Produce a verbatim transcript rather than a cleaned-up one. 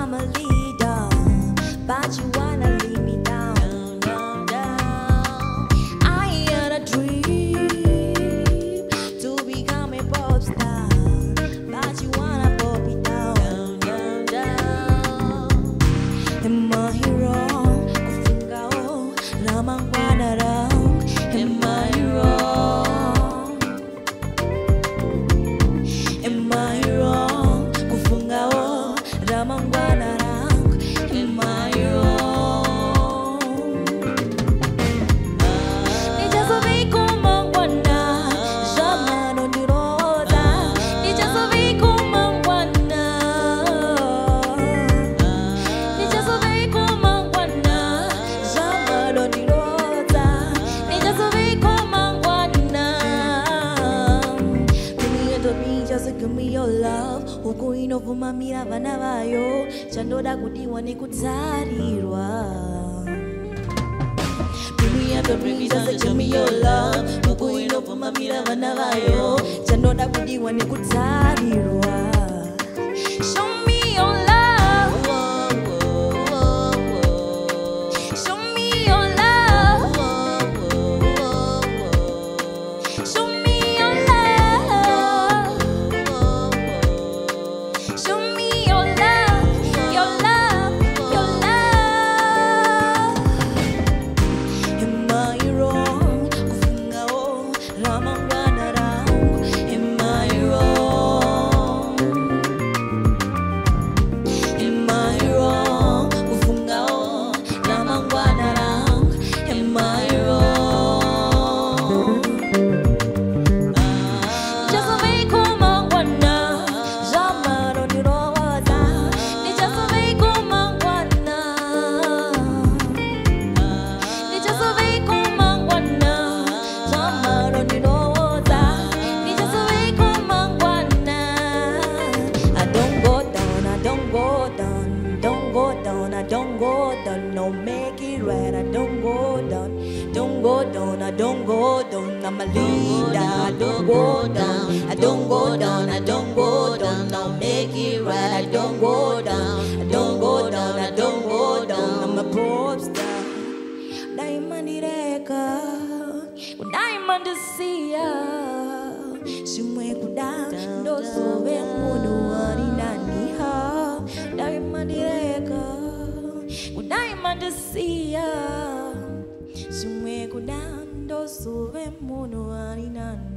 I'm a leader, but you wanna leave me down, down, down. I had a dream to become a pop star, but you wanna pop it down, down, down. Am I wrong? Kufungawo, ramangwana rangu. Am I wrong? Am I wrong? Kufungawo, ramangwana rangu. Am I wrong? Ndichazoveiko mangwana, zvamada kundiroodza. Ndichazoveiko mangwana. Ndichazoveiko mangwana, zvamada kundiroodza. Ndichazoveiko mangwana. Give me a doping, just give me your love. Huku inovhumbamira vana vayo, chandoda kudiwa nekutarirwa. Give me a doping, just give me your love. Huku inovhumbamira vana vayo, chandoda kudiwa nekutarirwa. Show me your love. Show me your love. Show me your love. Show me your love, your love, your love. Am I wrong? Kufungawo, ramangwana rangu. Am I wrong? Am I wrong? Kufungawo, ramangwana rangu. Am I wrong? Ndichazoveiko mangwana, zvamada kundiroodza. Ndichazoveiko mangwana. Ndichazoveiko mangwana, zvamada kundiroodza. Ndichazoveiko mangwana. I don't go down, I don't go down, don't go down, I don't go down, no make it right, I don't go down, don't go down, I don't go down, I'm a leader, I don't go down, I don't go down, I don't go down, no make it right, I don't go down, I don't go down, I don't go down, I'm a popstar. Diamond direka, diamond siya, simwe kuda, ndosove muno ari nani ha. Diamond direka, diamond siya, simwe kuda, ndosove muno ari nani.